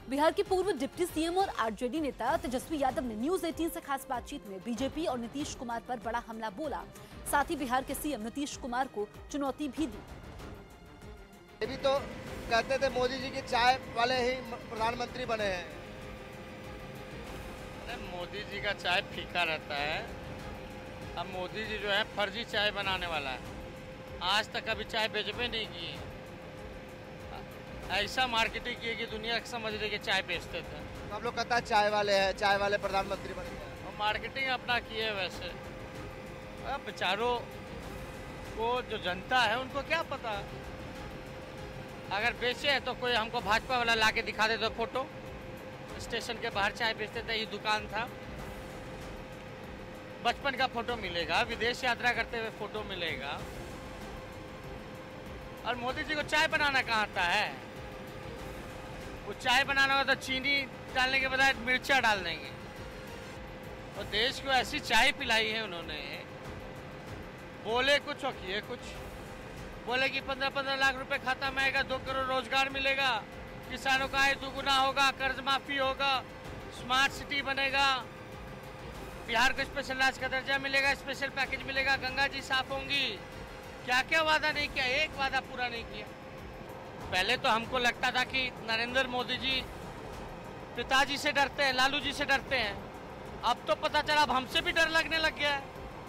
बिहार के पूर्व deputy CM और आरजेडी नेता तेजस्वी यादव ने न्यूज 18 से खास बातचीत में बीजेपी और नीतीश कुमार पर बड़ा हमला बोला। साथ ही बिहार के सीएम नीतीश कुमार को चुनौती भी दी। ये भी तो कहते थे मोदी जी की चाय वाले ही प्रधानमंत्री बने हैं। मोदी जी का चाय फीका रहता है। अब मोदी जी जो है फर्जी चाय बनाने वाला है। आज तक कभी चाय बेचबे नहीं की, ऐसा मार्केटिंग की कि दुनिया समझ रही कि चाय बेचते थे। तो आप लोग कहता है चाय वाले हैं, चाय वाले प्रधानमंत्री बन गए। और मार्केटिंग अपना किए वैसे। अब बेचारों को जो जनता है उनको क्या पता। अगर बेचे हैं तो कोई हमको भाजपा वाला ला के दिखा दे तो फोटो, स्टेशन के बाहर चाय बेचते थे, ये दुकान था, बचपन का फोटो मिलेगा, विदेश यात्रा करते हुए फोटो मिलेगा। और मोदी जी को चाय बनाना कहाँ आता है? वो चाय बनाना हो तो चीनी डालने के बजाय मिर्चा डाल देंगे। तो देश को ऐसी चाय पिलाई है उन्होंने, बोले कुछ और किए कुछ। बोले कि 15-15 लाख रुपए खाता में आएगा, 2 करोड़ रोजगार मिलेगा, किसानों का आय दुगुना होगा, कर्ज माफी होगा, स्मार्ट सिटी बनेगा, बिहार को स्पेशल राज्य का दर्जा मिलेगा, स्पेशल पैकेज मिलेगा, गंगा जी साफ होंगी। क्या क्या वादा नहीं किया, एक वादा पूरा नहीं किया। पहले तो हमको लगता था कि नरेंद्र मोदी जी पिताजी से डरते हैं, लालू जी से डरते हैं। अब तो पता चला अब हमसे भी डर लगने लग गया है।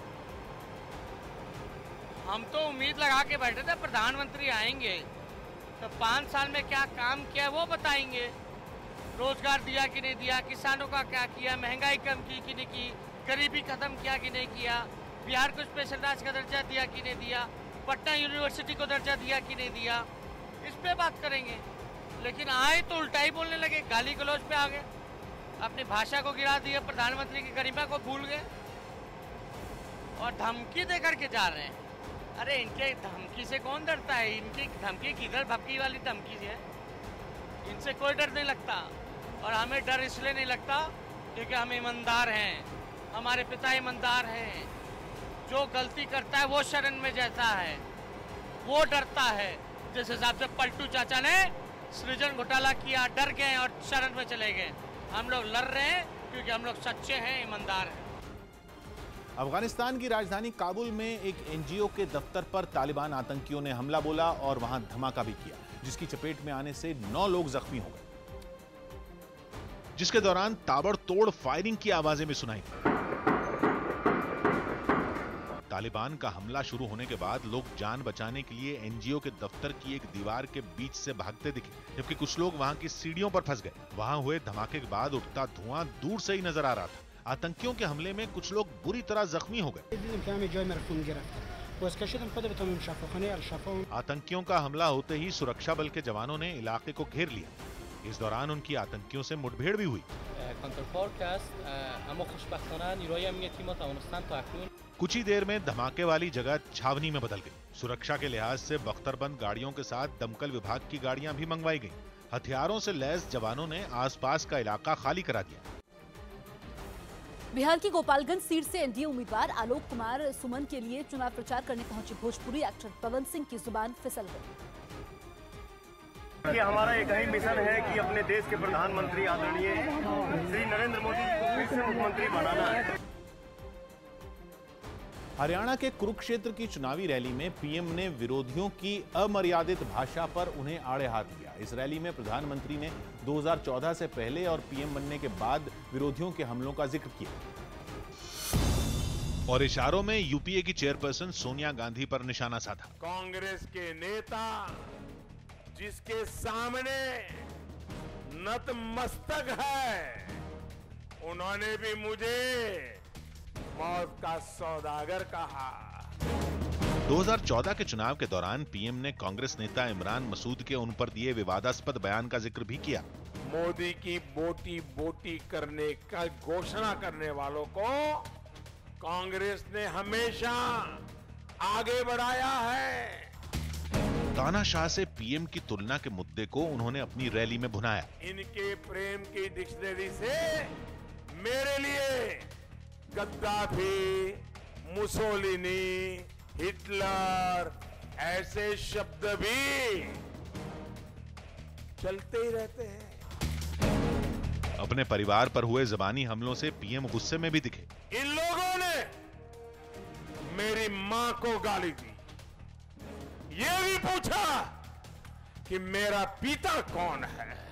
हम तो उम्मीद लगा के बैठे थे प्रधानमंत्री आएंगे तो 5 साल में क्या काम किया वो बताएंगे। रोजगार दिया कि नहीं दिया, किसानों का क्या किया, महंगाई कम की कि नहीं की, गरीबी खत्म किया कि नहीं किया, बिहार को स्पेशल राज्य का दर्जा दिया कि नहीं दिया, पटना यूनिवर्सिटी को दर्जा दिया कि नहीं दिया, इस पे बात करेंगे। लेकिन आए तो उल्टा ही बोलने लगे, गाली गलौज पे आ गए, अपनी भाषा को गिरा दिए, प्रधानमंत्री की गरिमा को भूल गए और धमकी दे करके जा रहे हैं। अरे इनके धमकी से कौन डरता है? इनकी धमकी किधर भपकी वाली धमकी है, इनसे कोई डर नहीं लगता। और हमें डर इसलिए नहीं लगता क्योंकि हम ईमानदार हैं, हमारे पिता ईमानदार हैं। जो गलती करता है वो शरण में जाता है, वो डरता है। जिस हिसाब से पलटू चाचा ने सृजन घोटाला किया, डर गए और शरण में चले गए। हम लोग लड़ रहे हैं क्योंकि हम लोग सच्चे हैं, ईमानदार हैं। अफगानिस्तान की राजधानी काबुल में एक एनजीओ के दफ्तर पर तालिबान आतंकियों ने हमला बोला और वहां धमाका भी किया, जिसकी चपेट में आने से 9 लोग जख्मी हो गए, जिसके दौरान ताबड़तोड़ फायरिंग की आवाजें भी सुनाई। तालिबान का हमला शुरू होने के बाद लोग जान बचाने के लिए एनजीओ के दफ्तर की एक दीवार के बीच से भागते दिखे, जबकि कुछ लोग वहां की सीढ़ियों पर फंस गए। वहां हुए धमाके के बाद उठता धुआं दूर से ही नजर आ रहा था। आतंकियों के हमले में कुछ लोग बुरी तरह जख्मी हो गए। आतंकियों का हमला होते ही सुरक्षा बल के जवानों ने इलाके को घेर लिया। इस दौरान उनकी आतंकियों से मुठभेड़ भी हुई। कुछ ही देर में धमाके वाली जगह छावनी में बदल गई। सुरक्षा के लिहाज से बख्तरबंद गाड़ियों के साथ दमकल विभाग की गाड़ियां भी मंगवाई गईं। हथियारों से लैस जवानों ने आसपास का इलाका खाली करा दिया। बिहार की गोपालगंज सीट से एनडीए उम्मीदवार आलोक कुमार सुमन के लिए चुनाव प्रचार करने पहुंचे भोजपुरी एक्टर पवन सिंह की जुबान फिसल गई। कि हमारा एक ही मिशन है कि अपने देश के प्रधानमंत्री आदरणीय श्री नरेंद्र मोदी को फिर से मुख्यमंत्री बनाना है। हरियाणा के कुरुक्षेत्र की चुनावी रैली में पीएम ने विरोधियों की अमर्यादित भाषा पर उन्हें आड़े हाथ लिया। इस रैली में प्रधानमंत्री ने 2014 से पहले और पीएम बनने के बाद विरोधियों के हमलों का जिक्र किया और इशारों में यूपीए की चेयरपर्सन सोनिया गांधी पर निशाना साधा। कांग्रेस के नेता जिसके सामने नतमस्तक है, उन्होंने भी मुझे मौत का सौदागर कहा। 2014 के चुनाव के दौरान पीएम ने कांग्रेस नेता इमरान मसूद के उन पर दिए विवादास्पद बयान का जिक्र भी किया। मोदी की बोटी बोटी करने का घोषणा करने वालों को कांग्रेस ने हमेशा आगे बढ़ाया है। तानाशाह से पीएम की तुलना के मुद्दे को उन्होंने अपनी रैली में भुनाया। इनके प्रेम की डिक्शनरी से मेरे लिए गद्दाफी, मुसोलिनी, हिटलर ऐसे शब्द भी चलते ही रहते हैं। अपने परिवार पर हुए जबानी हमलों से पीएम गुस्से में भी दिखे। इन लोगों ने मेरी मां को गाली दी, ये भी पूछा कि मेरा पिता कौन है।